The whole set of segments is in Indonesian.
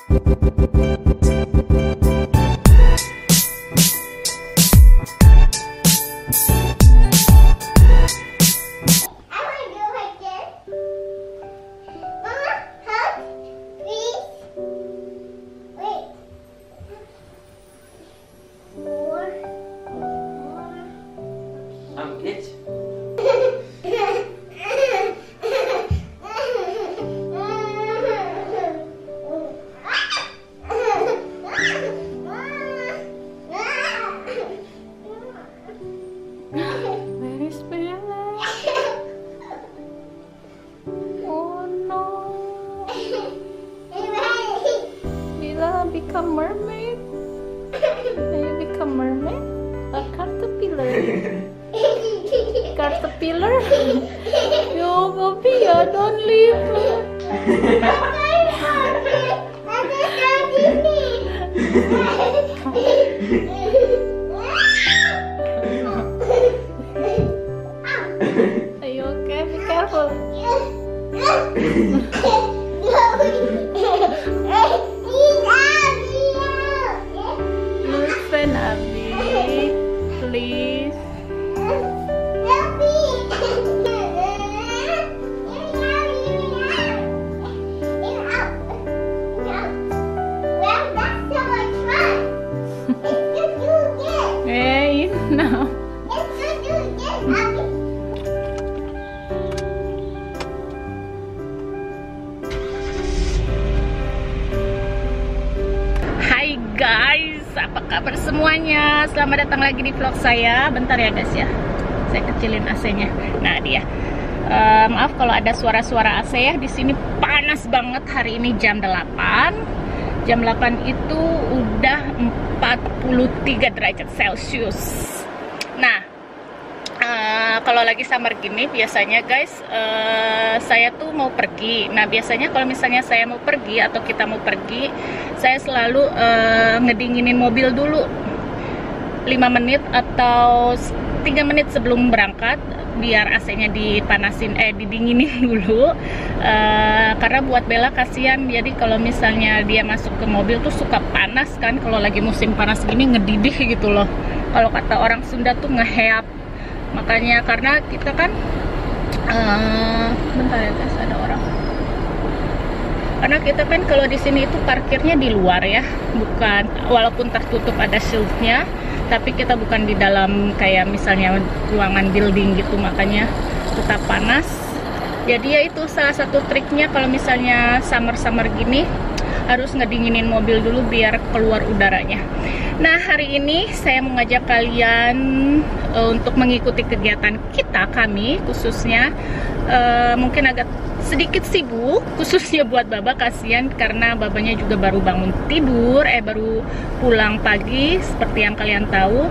Become mermaid? Will you become mermaid? A caterpillar? Caterpillar? Yo, Bobia, don't leave. Are you okay? Be careful. Listen, Abi, please. Hey, no. Hai guys, apa kabar semuanya? Selamat datang lagi di vlog saya. Bentar ya guys ya, saya kecilin AC-nya. Nah dia, maaf kalau ada suara-suara AC ya. Di sini panas banget hari ini jam 8. Jam 8 itu udah 43 derajat Celcius. Nah, kalau lagi summer gini biasanya guys, saya tuh mau pergi. Nah biasanya kalau misalnya saya mau pergi atau kita mau pergi, saya selalu ngedinginin mobil dulu 5 menit atau 3 menit sebelum berangkat, biar AC-nya didinginin dulu. Karena buat Bella kasihan, jadi kalau misalnya dia masuk ke mobil tuh suka panas kan, kalau lagi musim panas gini ngedidih gitu loh. Kalau kata orang Sunda tuh ngeheap. Makanya karena kita kan bentar ya guys, ada orang. Karena kita kan kalau di sini itu parkirnya di luar ya, bukan, walaupun tertutup ada shieldnya, tapi kita bukan di dalam kayak misalnya ruangan building gitu, makanya tetap panas. Jadi ya itu salah satu triknya kalau misalnya summer gini, harus ngedinginin mobil dulu biar keluar udaranya. Nah hari ini saya mau ngajak kalian untuk mengikuti kegiatan kami khususnya, mungkin agak sedikit sibuk, khususnya buat Baba, kasihan karena babanya juga baru bangun tidur, baru pulang pagi seperti yang kalian tahu.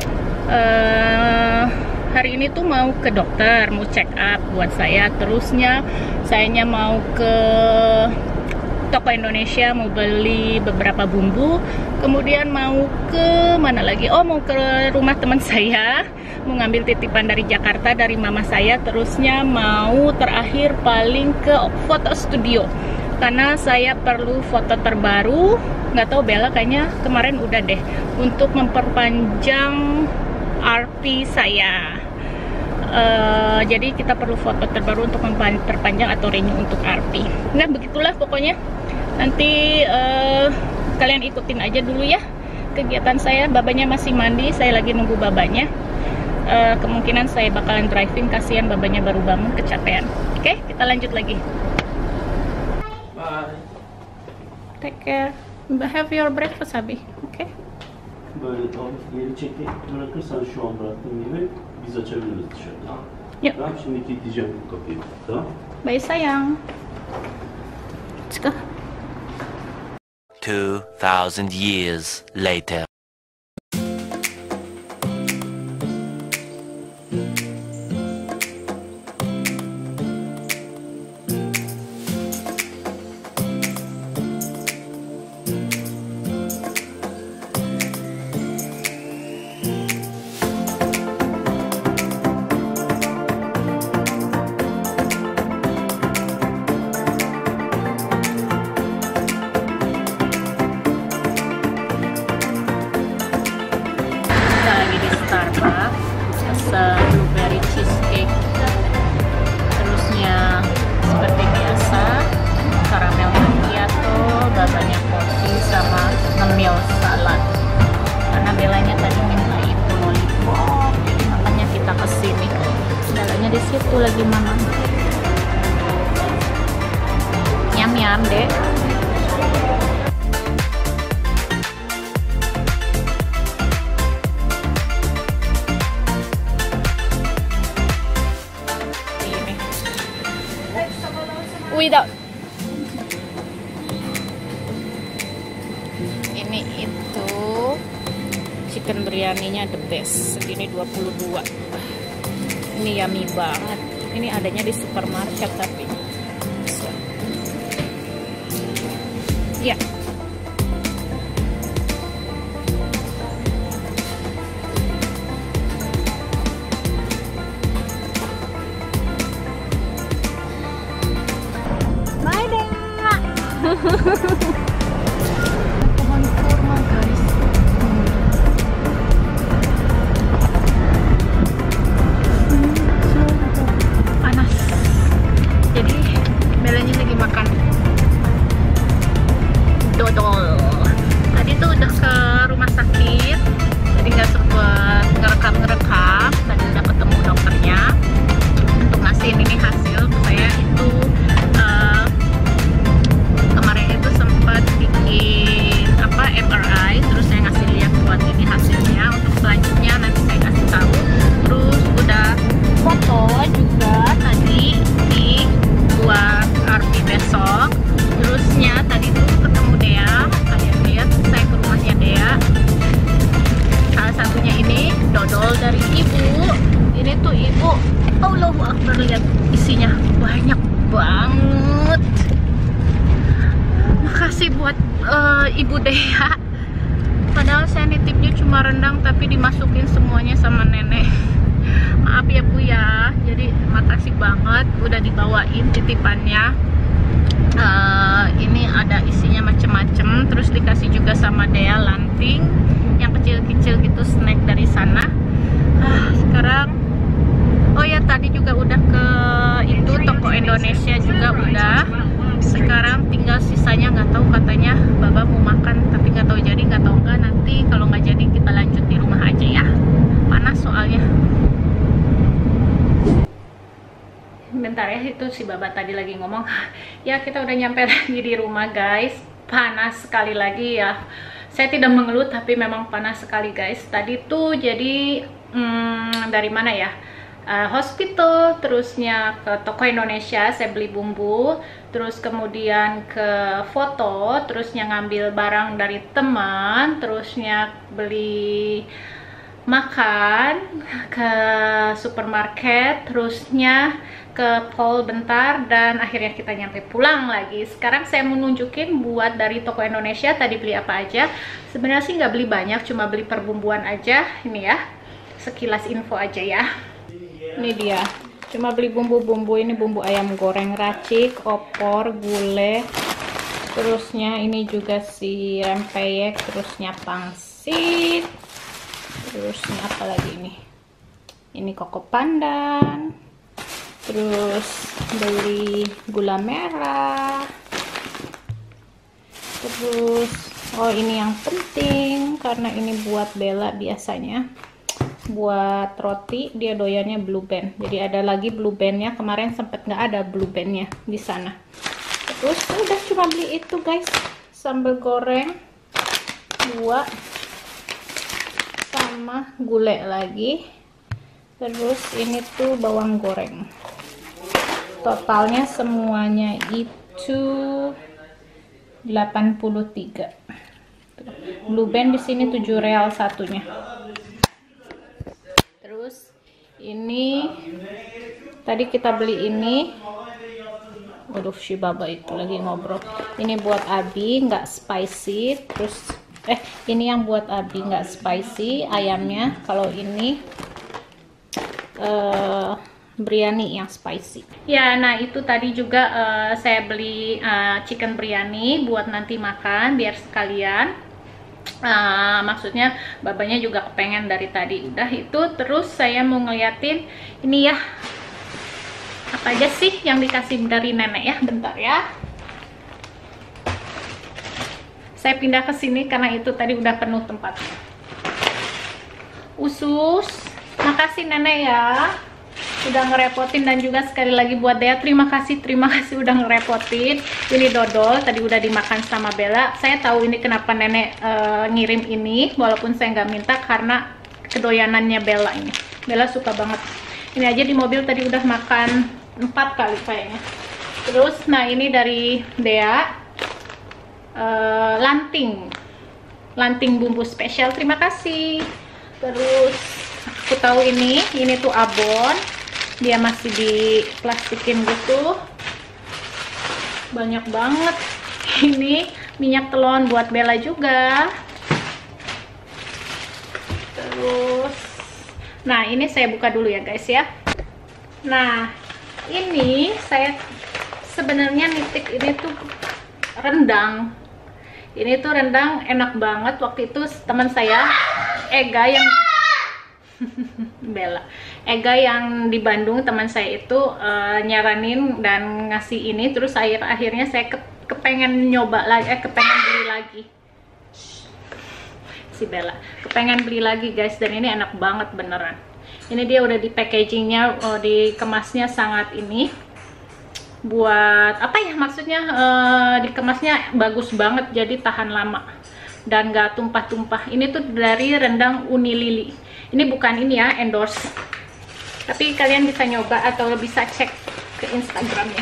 Hari ini tuh mau ke dokter, mau check up buat saya. Terusnya sayanya mau ke toko Indonesia, mau beli beberapa bumbu. Kemudian mau ke mana lagi? Oh, mau ke rumah teman saya, mau ngambil titipan dari Jakarta dari mama saya. Terusnya mau terakhir paling ke foto studio, karena saya perlu foto terbaru. Nggak tahu Bella, kayaknya kemarin udah deh, untuk memperpanjang RP saya. Jadi kita perlu foto terbaru untuk memperpanjang atau renew untuk RP. Nah begitulah pokoknya. Nanti kalian ikutin aja dulu ya kegiatan saya. Babanya masih mandi, saya lagi nunggu babanya. Kemungkinan saya bakalan driving, kasihan babanya baru bangun kecapean. Oke, kita lanjut lagi. Bye. Take care. Have your breakfast Abi. Oke. Böyle geri çekip bırakırsan şu an bıraktığım gibi biz açabiliriz dışarı. Tamam. Yuk. Tamam, şimdi kilitleyeceğim bu kapıyı. Tamam. Bye sayang. Let's go. 2,000 years later. blueberry cheesecake. Terusnya seperti biasa karamel macchiato, babanya porsi sama ngemil salad. Karena Belanya tadi minta itu lollipop, makanya kita kesini. Belanya di situ lagi mama. Nyam-nyam deh. Without ini itu chicken biryaninya the best, segini 22. Ini yummy banget. Ini adanya di supermarket tapi ya. Pohon kurma guys. Panas. Jadi Belanya lagi makan dodol. Tadi tuh udah ke rumah sakit, jadi nggak sempet ngerekam. Tadi udah ketemu dokternya untuk ngasihin ini hasil ke saya itu. Bikin apa MRI, terus saya ngasih lihat buat ini hasilnya. Untuk selanjutnya nanti saya kasih tahu. Terus udah foto juga tadi di buat RP besok. Terusnya tadi tuh ketemu Dea, kalian lihat saya ke rumahnya Dea. Salah satunya ini dodol dari ibu. Ini tuh ibu, Allahu Akbar, lihat isinya banyak banget. Makasih buat Ibu Dea. Padahal saya nitipnya cuma rendang tapi dimasukin semuanya sama nenek. Maaf ya Bu ya. Jadi makasih banget udah dibawain titipannya. Ini ada isinya macem-macem. Terus dikasih juga sama Dea lanting yang kecil-kecil gitu, snack dari sana. Sekarang oh ya tadi juga udah ke itu toko Indonesia juga udah. Sekarang tinggal sisanya, nggak tahu, katanya Baba mau makan tapi nggak tahu jadi nggak tahu enggak. Nanti kalau nggak jadi kita lanjut di rumah aja ya, panas soalnya. Bentar ya, itu si Baba tadi lagi ngomong. Ya kita udah nyampe lagi di rumah guys. Panas sekali lagi ya. Saya tidak mengeluh tapi memang panas sekali guys. Tadi tuh jadi dari mana ya? Hospital, terusnya ke toko Indonesia saya beli bumbu, terus kemudian ke foto, terusnya ngambil barang dari teman, terusnya beli makan ke supermarket, terusnya ke mall bentar, dan akhirnya kita nyampe pulang lagi. Sekarang saya mau nunjukin buat dari toko Indonesia tadi beli apa aja. Sebenarnya sih nggak beli banyak, cuma beli perbumbuan aja. Ini ya, sekilas info aja ya. Ini dia, cuma beli bumbu-bumbu. Ini bumbu ayam goreng racik, opor, gulai, terusnya ini juga si rempeyek, terusnya pangsit, terusnya apa lagi ini koko pandan, terus beli gula merah, terus oh ini yang penting karena ini buat Bella, biasanya buat roti dia doyannya blue band, jadi ada lagi blue bandnya. Kemarin sempet nggak ada blue bandnya di sana. Terus udah cuma beli itu guys, sambal goreng 2 sama gulai lagi, terus ini tuh bawang goreng. Totalnya semuanya itu 83. Blue band di sini 7 real satunya. Terus ini tadi kita beli ini, waduh si Baba itu lagi ngobrol. Ini buat Abi nggak spicy, terus ini yang buat Abi nggak spicy ayamnya. Kalau ini biryani yang spicy ya. Nah itu tadi juga saya beli chicken biryani buat nanti makan biar sekalian. Maksudnya babanya juga kepengen dari tadi. Udah itu, terus saya mau ngeliatin ini ya, apa aja sih yang dikasih dari nenek ya. Bentar ya, saya pindah ke sini karena itu tadi udah penuh tempatnya. Usus, makasih nenek ya udah ngerepotin, dan juga sekali lagi buat Dea, terima kasih udah ngerepotin. Ini dodol tadi udah dimakan sama Bella. Saya tahu ini kenapa nenek ngirim ini walaupun saya nggak minta, karena kedoyanannya Bella ini. Bella suka banget. Ini aja di mobil tadi udah makan 4 kali kayaknya. Terus nah ini dari Dea, lanting bumbu spesial, terima kasih. Terus aku tahu ini tuh abon, dia masih diplastikin gitu, banyak banget. Ini minyak telon buat Bella juga. Terus nah ini saya buka dulu ya guys ya. Nah ini saya sebenarnya nitik ini tuh rendang. Ini tuh rendang enak banget. Waktu itu teman saya Ega yang Ega yang di Bandung, teman saya itu nyaranin dan ngasih ini. Terus akhirnya saya kepengen nyoba lagi, kepengen beli lagi. Si Bella kepengen beli lagi guys, dan ini enak banget beneran. Ini dia udah di packagingnya, dikemasnya sangat ini buat apa ya, maksudnya dikemasnya bagus banget, jadi tahan lama dan gak tumpah-tumpah. Ini tuh dari rendang Uni Lili. Ini bukan ini ya, endorse, tapi kalian bisa nyoba atau bisa cek ke Instagramnya.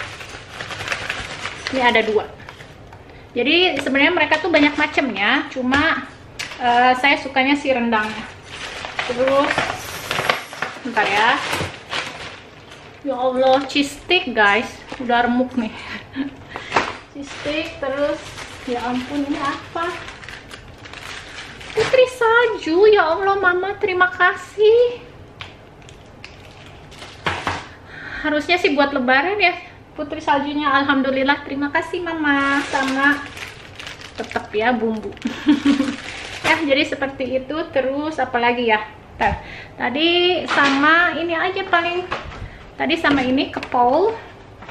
Ini ada 2. Jadi sebenarnya mereka tuh banyak macamnya, cuma saya sukanya si rendangnya. Terus bentar ya. Ya Allah, cheese stick guys, udah remuk nih. Cheese stick. Terus ya ampun, ini apa? Putri salju, ya Allah mama, terima kasih. Harusnya sih buat lebaran ya putri saljunya. Alhamdulillah, terima kasih mama. Sama tetap ya bumbu. Ya jadi seperti itu. Terus apalagi ya, tadi sama ini aja paling. Tadi sama ini kepol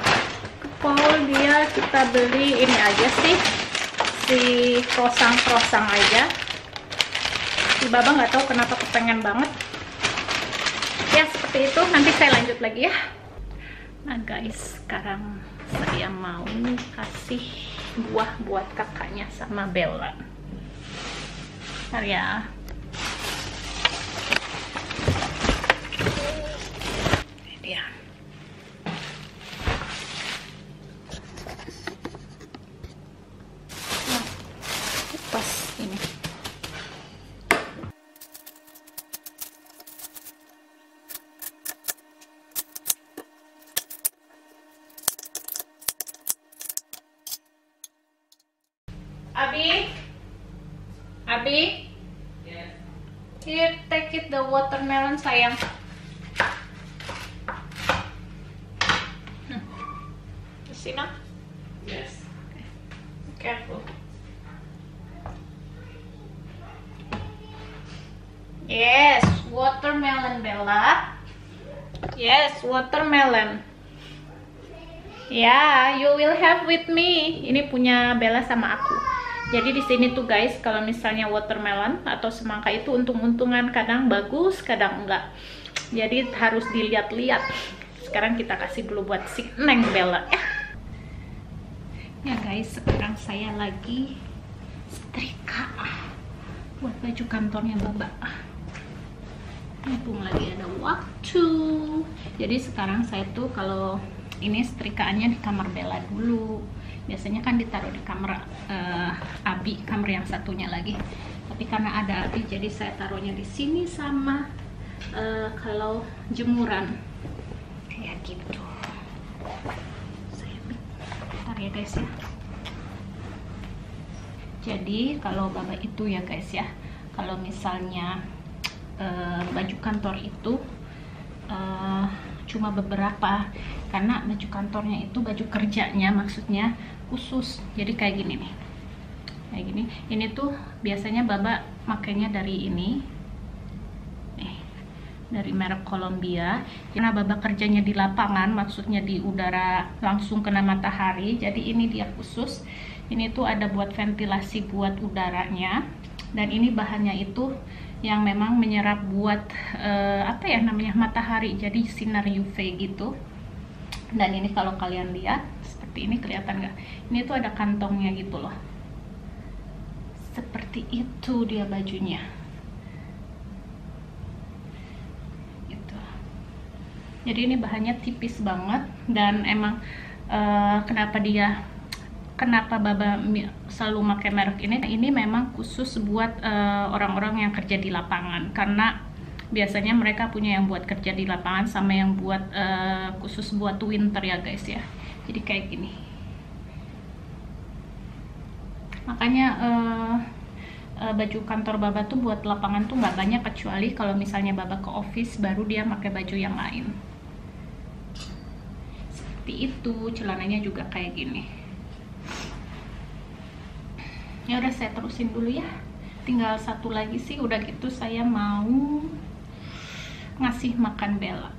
dia kita beli ini aja sih, si croissant aja. Si Baba nggak tahu kenapa kepengen banget. Ya seperti itu, nanti saya lanjut lagi ya. Nah guys, sekarang saya mau kasih buah buat kakaknya sama Bella. Bentar ya. Ini dia. Pas ini. Abi? Yes. Here, take it the watermelon sayang. Is enough? Yes. Okay. Careful. Yes, watermelon Bella. Yes, watermelon. Ya, you will have with me. Ini punya Bella sama aku. Jadi di sini tuh guys, kalau misalnya watermelon atau semangka itu untung-untungan, kadang bagus, kadang enggak. Jadi harus dilihat-lihat. Sekarang kita kasih dulu buat si Neng Bella ya. Ya guys, sekarang saya lagi setrika buat baju kantornya Baba. Mumpung lagi ada waktu. Jadi sekarang saya tuh kalau ini setrikaannya di kamar Bella dulu. Biasanya kan ditaruh di kamar Abi, kamar yang satunya lagi. Tapi karena ada Abi, jadi saya taruhnya di sini sama kalau jemuran kayak gitu. Saya bentar ya guys ya. Jadi kalau Baba itu ya guys ya, kalau misalnya baju kantor itu cuma beberapa, karena baju kantornya itu baju kerjanya maksudnya khusus. Jadi kayak gini nih, kayak gini. Ini tuh biasanya Baba makainya dari ini, dari merek Columbia. Karena Baba kerjanya di lapangan, maksudnya di udara langsung kena matahari, jadi ini dia khusus. Ini tuh ada buat ventilasi buat udaranya, dan ini bahannya itu yang memang menyerap buat apa ya namanya, matahari, jadi sinar UV gitu. Dan ini kalau kalian lihat seperti ini, kelihatan nggak? Ini tuh ada kantongnya gitu loh, seperti itu dia bajunya gitu. Jadi ini bahannya tipis banget, dan emang kenapa Baba selalu pakai merek ini memang khusus buat orang-orang yang kerja di lapangan, karena biasanya mereka punya yang buat kerja di lapangan sama yang buat khusus buat winter ya guys ya. Jadi kayak gini. Makanya baju kantor Baba tuh buat lapangan tuh nggak banyak, kecuali kalau misalnya Baba ke office baru dia pakai baju yang lain. Seperti itu, celananya juga kayak gini. Ya udah, saya terusin dulu ya. Tinggal satu lagi sih, udah gitu saya mau ngasih makan Bella.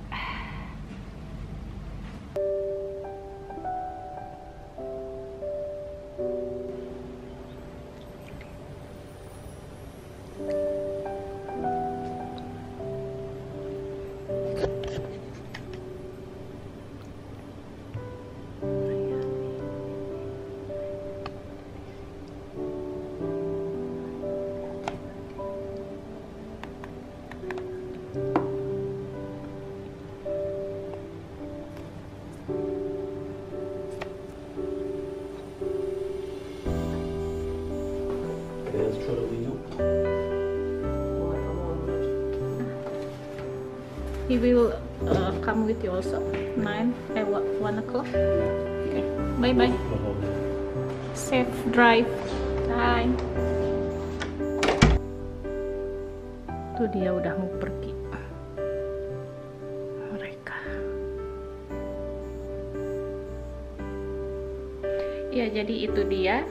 Beyaz çorabın yok mu? He will come with you also. 1 o'clock. Okay. Bye bye. Safe drive. Bye. Tuh dia udah mau pergi. Mereka. Ya, jadi itu dia.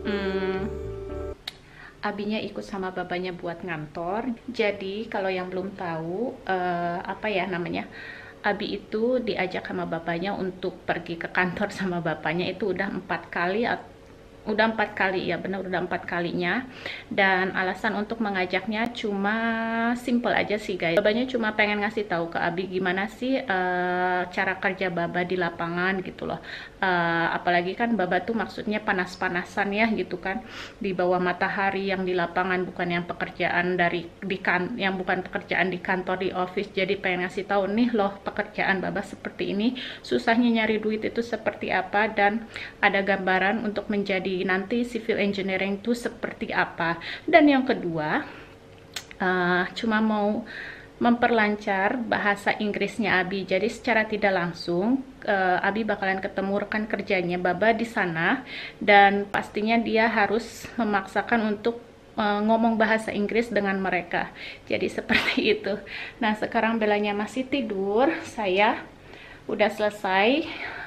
Abinya ikut sama babanya buat ngantor. Jadi kalau yang belum tahu apa ya namanya, Abi itu diajak sama bapaknya untuk pergi ke kantor sama bapaknya itu udah 4 kali. Udah 4 kali ya, benar udah 4 kalinya. Dan alasan untuk mengajaknya cuma simple aja sih guys. Babanya cuma pengen ngasih tahu ke Abi gimana sih cara kerja Baba di lapangan gitu loh. Apalagi kan Baba tuh maksudnya panas-panasan ya gitu kan, di bawah matahari yang di lapangan, bukan yang pekerjaan yang bukan pekerjaan di kantor, di office. Jadi pengen ngasih tahu nih loh, pekerjaan Baba seperti ini, susahnya nyari duit itu seperti apa, dan ada gambaran untuk menjadi nanti civil engineering itu seperti apa. Dan yang kedua, cuma mau memperlancar bahasa Inggrisnya Abi. Jadi secara tidak langsung Abi bakalan ketemu rekan kerjanya Baba di sana, dan pastinya dia harus memaksakan untuk ngomong bahasa Inggris dengan mereka. Jadi seperti itu. Nah, sekarang Belanya masih tidur. Saya udah selesai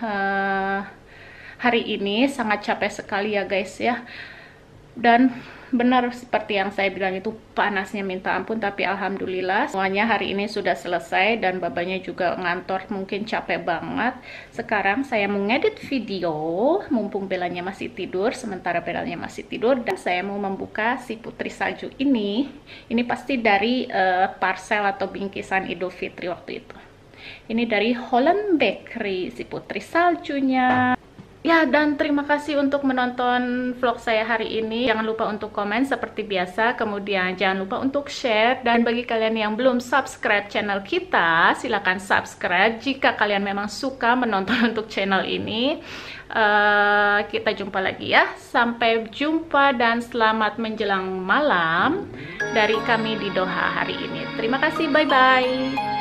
hari ini. Sangat capek sekali ya guys ya. Dan benar seperti yang saya bilang, itu panasnya minta ampun, tapi alhamdulillah semuanya hari ini sudah selesai, dan babanya juga ngantor mungkin capek banget. Sekarang saya mau ngedit video mumpung Belanya masih tidur. Sementara Belanya masih tidur, dan saya mau membuka si putri salju ini. Ini pasti dari parcel atau bingkisan Idul Fitri waktu itu. Ini dari Holland Bakery, si putri saljunya. Ya, dan terima kasih untuk menonton vlog saya hari ini. Jangan lupa untuk komen seperti biasa. Kemudian jangan lupa untuk share. Dan bagi kalian yang belum subscribe channel kita, silahkan subscribe jika kalian memang suka menonton untuk channel ini. Kita jumpa lagi ya. Sampai jumpa dan selamat menjelang malam dari kami di Doha hari ini. Terima kasih, bye-bye.